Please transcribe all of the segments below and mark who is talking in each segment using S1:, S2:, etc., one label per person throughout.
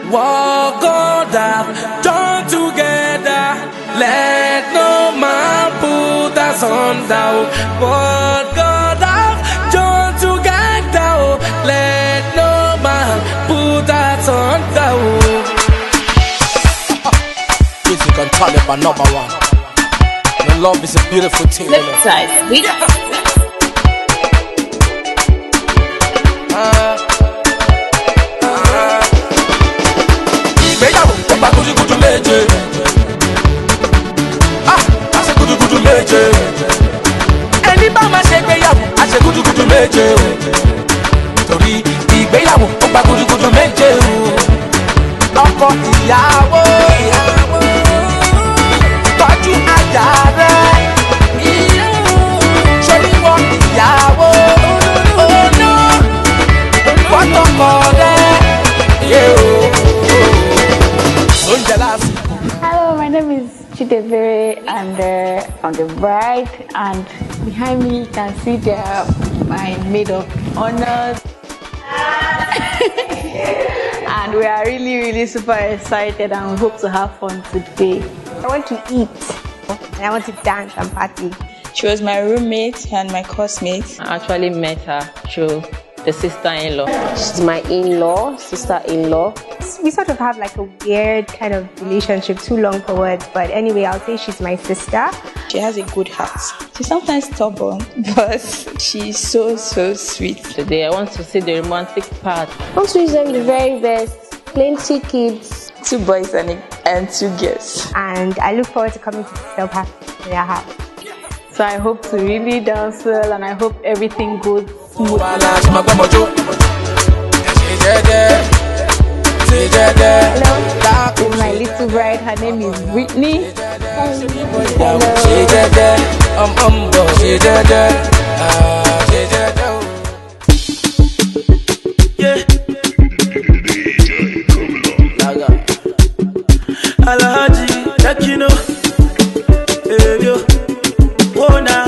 S1: Walk God out, join together. Let no man put us under. Walk God out, join together. Let no man put us under. If you can tell it by number one. The love is a beautiful thing.
S2: Flip side, we
S1: ìgbéyàwó ó gba gúdúgúdú méje. A ṣe gúdúgúdú méje. Ẹni bá máa ṣe ìgbéyàwó a ṣe gúdúgúdú méje o. Torí ìgbéyàwó ó gba gúdúgúdú méje o. Ọkọ ìyàwó tọ́jú aya rẹ̀. Ṣorí wọ́n ìyàwó ọ̀nà fọ́tọ̀kọ rẹ̀.
S3: Hello, my name is Ebere and I'm the bride, and behind me you can see there my maid of honor. And we are really super excited and we hope to have fun today.
S4: I want to eat and I want to dance and party.
S5: She was my roommate and my classmate.
S6: I actually met her through the sister-in-law.
S7: She's my in-law, sister-in-law.
S4: We sort of have like a weird kind of relationship, too long for words, but anyway, I'll say she's my sister.
S5: She has a good heart. She's sometimes stubborn, but she's so sweet.
S6: Today I want to see the romantic part.
S7: I want to wish them the very best. Plenty kids.
S5: 2 boys and 2 girls.
S4: And I look forward to coming to their house.
S3: So I hope to really dance well and I hope everything goes smooth.
S4: Hello. This is my little bride. Her name is Whitney.
S1: Alhaji, like you know, hey yo, whoa na,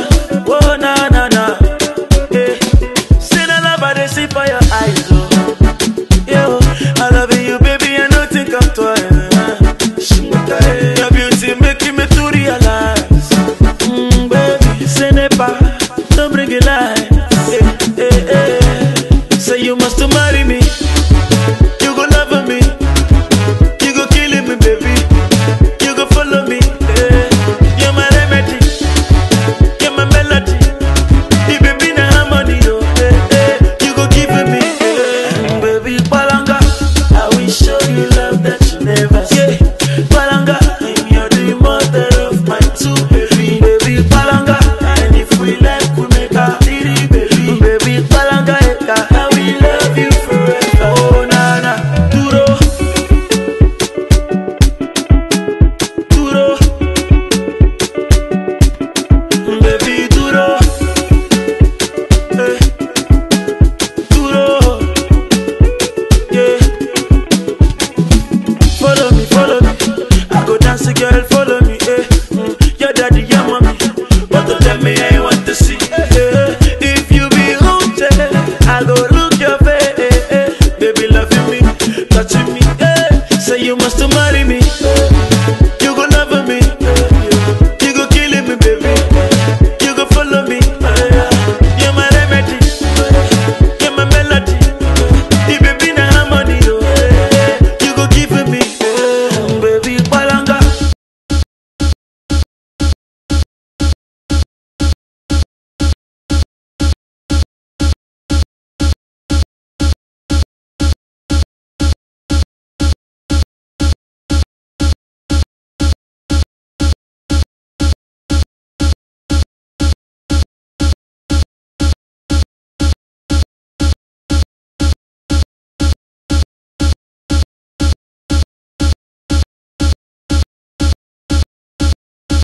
S1: hey, see the love I see for your eyes, oh, yo, I love you, baby, I don't think I'm twice, your beauty making me to realize, baby, say never, don't bring it light, hey, say you must marry me, you go love me. Baby, you go follow me. You're my remedy, you're my melody. You baby na harmony, oh. You go give me, baby Palanga. I will show you love that you never see. Palanga, you're the mother of my 2 baby. Baby Palanga, and if we like, we make a little baby. Baby Palanga, I will love you forever. Oh na na, duro. Girl, follow me, your daddy, your mommy, but don't tell me I want to see. If you be haunted, I go look your face. Baby, loving me, touching me, say you must marry me.